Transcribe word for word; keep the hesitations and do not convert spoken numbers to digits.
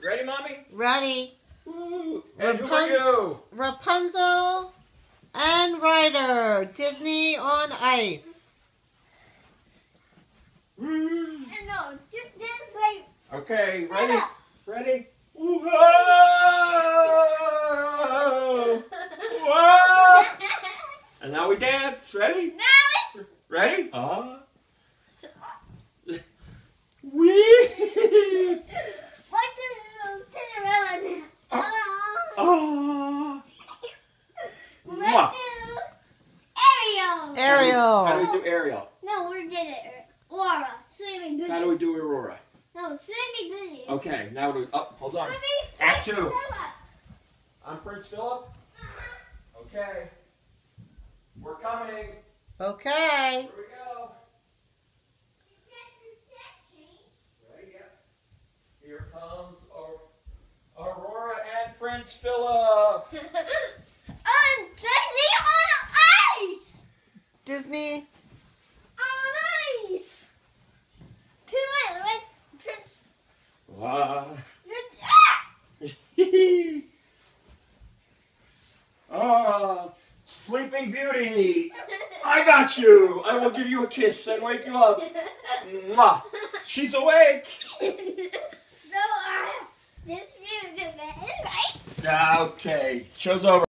Ready, Mommy? Ready. Ooh. And who are you? Rapunzel and Ryder. Disney on Ice. Ooh. No, just this way. Okay, ready? Ready? Whoa! Whoa! And now we dance. Ready? Now it's... Ready? Ah. Wee! What does Cinderella now? Ah. Let's do Ariel. Ariel. How do we do Ariel? No, we did it. Aurora. Swimming Beauty. How do we do Aurora? No, Swimming Beauty. Okay, now do we... Oh, hold on. Swimming Act two. Cinderella. I'm Prince Philip. Okay. We're coming. Okay. Here we go. Ready? Yep. Here comes Aurora and Prince Philip. And Disney on ice. Disney. On ice. Two it, right? Prince. Wow. Ah! Ah, Sleeping Beauty. I got you. I will give you a kiss and wake you up. Mwah. She's awake. So, uh, this music, right? Okay, show's over.